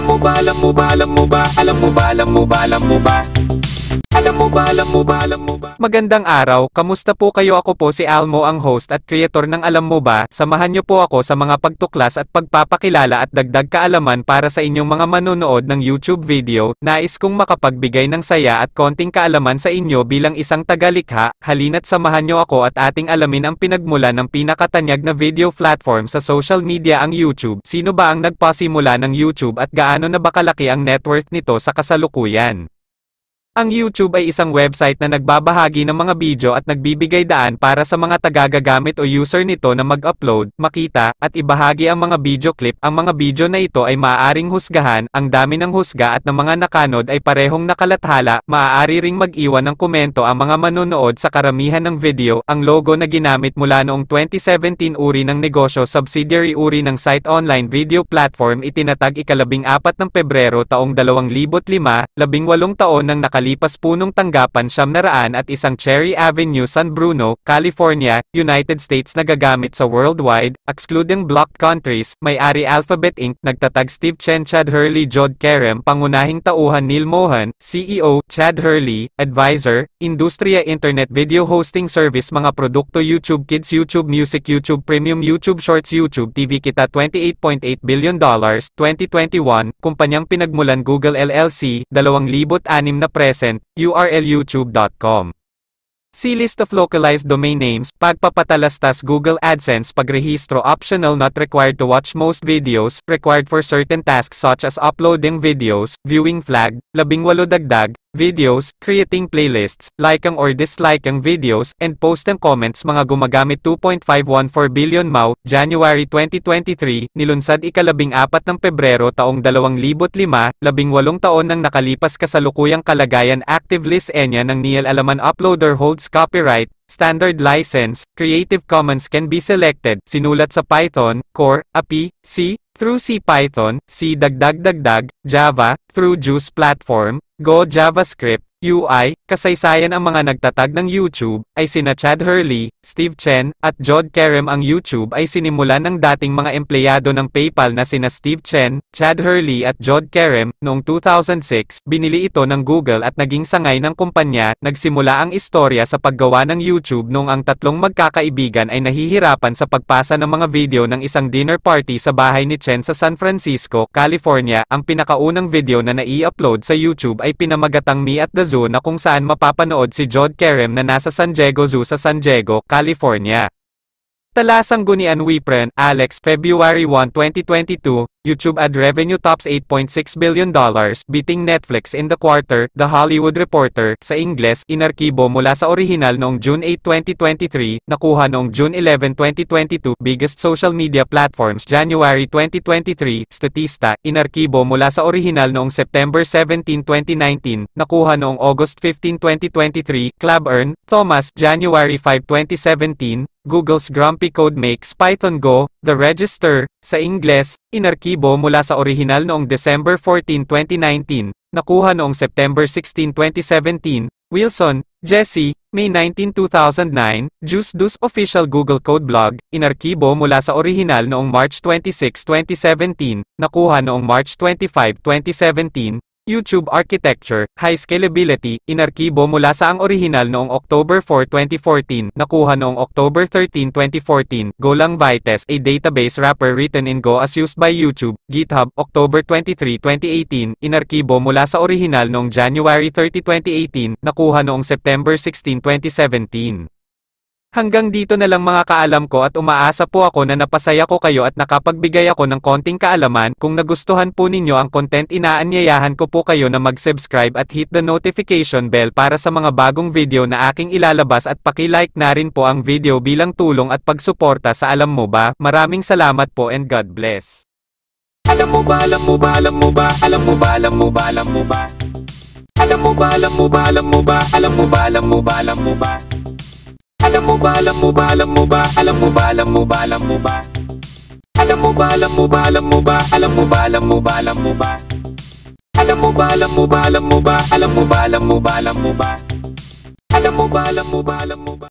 Alam mo ba, alam mo ba, alam mo ba, alam mo ba, alam mo ba, alam mo ba? Alam mo ba, alam mo ba, alam mo ba? Magandang araw, kamusta po kayo? Ako po si Almo, ang host at creator ng Alam Mo Ba. Samahan niyo po ako sa mga pagtuklas at pagpapakilala at dagdag kaalaman para sa inyong mga manonood ng YouTube video. Nais kong makapagbigay ng saya at konting kaalaman sa inyo bilang isang tagalikha. Halina't samahan niyo ako at ating alamin ang pinagmula ng pinakatanyag na video platform sa social media, ang YouTube. Sino ba ang nagpasimula ng YouTube at gaano na ba kalaki ang net worth nito sa kasalukuyan? Ang YouTube ay isang website na nagbabahagi ng mga video at nagbibigay daan para sa mga tagagagamit o user nito na mag-upload, makita, at ibahagi ang mga video clip. Ang mga video na ito ay maaaring husgahan, ang dami ng husga at ng mga nakanod ay parehong nakalathala, maaari ring mag-iwan ng komento ang mga manonood sa karamihan ng video. Ang logo na ginamit mula noong 2017 uri ng negosyo, subsidiary uri ng site online video platform, itinatag ika-14 ng Pebrero taong 2005, 18 taon nang nakalipas punong tanggapan 700 at isang Cherry Avenue, San Bruno, California, United States nagagamit sa worldwide, excluding blocked countries, may-ari Alphabet Inc., nagtatag Steve Chen, Chad Hurley, Jod Kerem, pangunahing tauhan Neil Mohan, CEO, Chad Hurley, advisor, Industriya Internet Video Hosting Service, mga produkto YouTube Kids, YouTube Music, YouTube Premium, YouTube Shorts, YouTube TV, kita $28.8 billion, 2021, kumpanyang pinagmulan Google LLC, 2006 na present, URL youtube.com. See list of localized domain names, pagpapatalastas Google AdSense, pagrehistro optional, not required to watch most videos, required for certain tasks such as uploading videos, viewing flag, 18 dagdag, videos, creating playlists, liking or disliking videos, and post and comments, mga gumagamit 2.514 billion MAU, January 2023, nilunsad ika-14 ng Pebrero taong 2005, 18 taon nang nakalipas, kasalukuyang kalagayan, active list ENA ng Neil Alaman uploader holds copyright, standard license, Creative Commons can be selected, sinulat sa Python, Core, API, C, through CPython, C dagdag, Java, through Juice Platform, Go JavaScript, UI, kasaysayan. Ang mga nagtatag ng YouTube ay sina Chad Hurley, Steve Chen, at Jod Kerem. Ang YouTube ay sinimulan ng dating mga empleyado ng PayPal na sina Steve Chen, Chad Hurley at Jod Kerem. Noong 2006, binili ito ng Google at naging sangay ng kumpanya. Nagsimula ang istorya sa paggawa ng YouTube noong ang tatlong magkakaibigan ay nahihirapan sa pagpasa ng mga video ng isang dinner party sa bahay ni Chen sa San Francisco, California. Ang pinakaunang video na nai-upload sa YouTube ay pinamagatang Me at the Zoo, na kung saan mapapanood si Jod Kerem na nasa San Diego Zoo sa San Diego, California. Talasang gunian Wipren, Alex, February 1, 2022, YouTube ad revenue tops $8.6 billion, beating Netflix in the quarter, The Hollywood Reporter, sa Ingles, inarkibo mula sa orihinal noong June 8, 2023, nakuha noong June 11, 2022, biggest social media platforms, January 2023, Statista, inarkibo mula sa orihinal noong September 17, 2019, nakuha noong August 15, 2023, Clabern, Thomas, January 5, 2017, Google's Grumpy Code makes Python Go, The Register, sa Ingles, inarkibo mula sa orihinal noong December 14, 2019, nakuha noong September 16, 2017, Wilson, Jesse, May 19, 2009, Juice official Google Code blog, inarkibo mula sa orihinal noong March 26, 2017, nakuha noong March 25, 2017, YouTube Architecture, High Scalability, inarkibo mula sa ang orihinal noong October 4, 2014, nakuha noong October 13, 2014, Golang Vitess, a database wrapper written in Go as used by YouTube, GitHub, October 23, 2018, inarkibo mula sa orihinal noong January 30, 2018, nakuha noong September 16, 2017. Hanggang dito na lang mga kaalam ko, at umaasa po ako na napasaya ko kayo at nakapagbigay ako ng konting kaalaman. Kung nagustuhan po ninyo ang content, inaanyayahan ko po kayo na mag-subscribe at hit the notification bell para sa mga bagong video na aking ilalabas, at paki-like na rin po ang video bilang tulong at pagsuporta sa Alam Mo Ba. Maraming salamat po and God bless. Alam mo ba, alam mo ba, alam mo ba, alam mo ba, alam mo ba, alam mo ba? Alam mo ba, alam mo ba, alam mo ba, alam mo ba, alam mo ba, alam mo ba? Alam mo ba, alam mo ba, alam mo ba, alam mo ba, alam mo ba, alam mo ba? Alam mo ba, alam mo ba, alam mo ba, alam mo ba, alam mo ba, alam mo ba? Alam mo ba, alam mo ba, alam mo ba, alam mo ba, alam mo ba, alam mo ba? Alam mo ba, alam mo ba, alam mo ba?